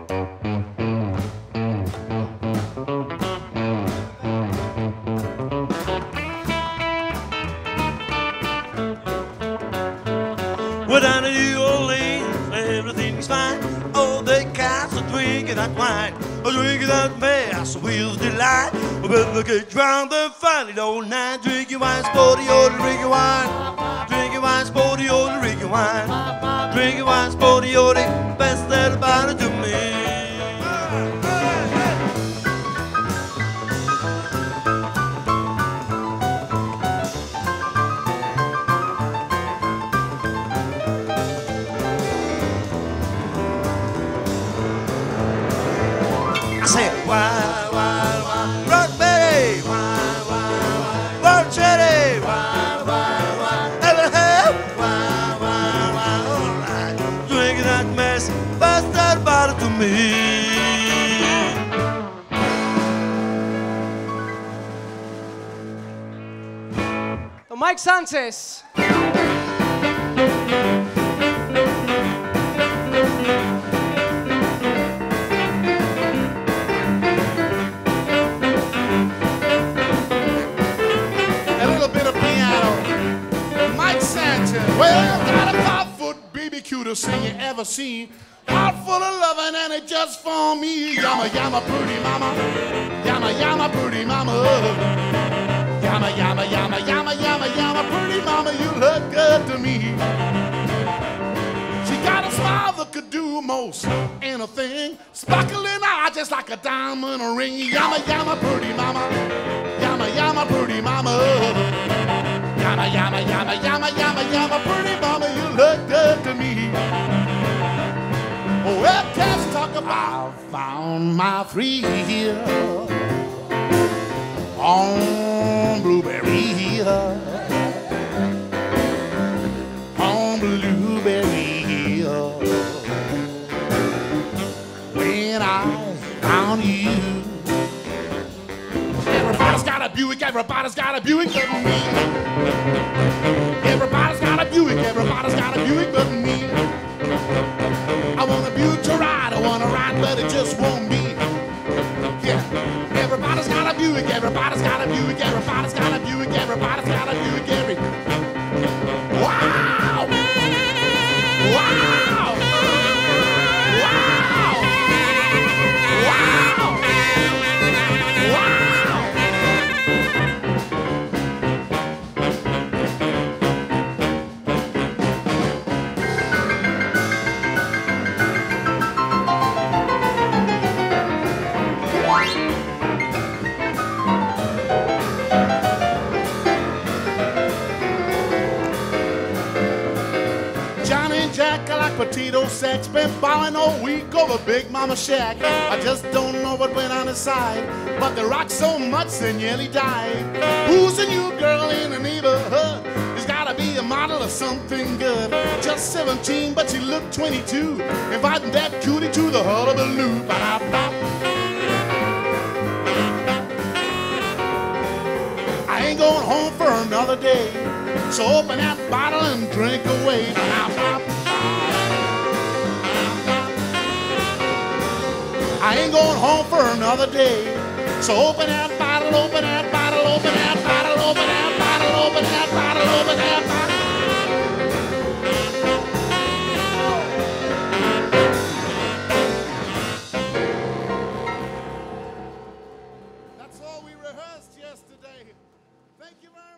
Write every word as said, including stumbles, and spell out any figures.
We're down in New Orleans, everything's fine. All the cats are drinking that wine, are drinking that mess with delight. We better get drunk and find it all night. Drinking wine, sporty, oh, drinking wine. Drinking wine, sporty, oh, drinking wine. Drinking wine, sporty, oh, the best that about it to me. I said, why, why, why, rock Betty, why, why, why, rock Chetty, why, why, why, ever have, why, why, why, all right, drinking that mess, pass that bottle to me. To Mike Sanchez. Well, got a five-foot B B cutest thing you ever seen. Heart full of loving and it just for me. Yama, yama, pretty mama. Yama, yama, pretty mama. Yama, yama, yama, yama, yama, yama, pretty mama. You look good to me. She got a smile that could do most anything. Sparkling eye just like a diamond ring. Yama, yama, pretty mama. Yama, yama, pretty mama. Yama, yama, yama, yama, yama, yama, pretty mama, you look good to me. Oh, well, let's talk about I found my thrill on Blueberry Hill. On Blueberry Hill. When I found you. Everybody's got a Buick, everybody's got a Buick but me. Everybody's got a Buick, everybody's got a Buick but me. I want a Buick to ride, I want to ride, but it just won't be. Yeah, everybody's got a Buick, everybody's got a Buick, everybody's got a Buick, everybody's got a Buick, every. Wow! Wow! Wow! Wow! Wow! Potato sacks, been bowing all week over Big Mama Shack. I just don't know what went on his side, but they rocked so much they nearly died. Who's the new girl in the neighborhood? There's gotta be a model of something good. Just seventeen, but she looked twenty-two. Inviting that cutie to the hullabaloo. Ba-da-ba. I ain't going home for another day, so open that bottle and drink away. Ba-da-ba. I ain't going home for another day. So open that bottle, open that bottle, open that bottle, open that bottle, open that bottle, open that bottle. That's all we rehearsed yesterday. Thank you very much.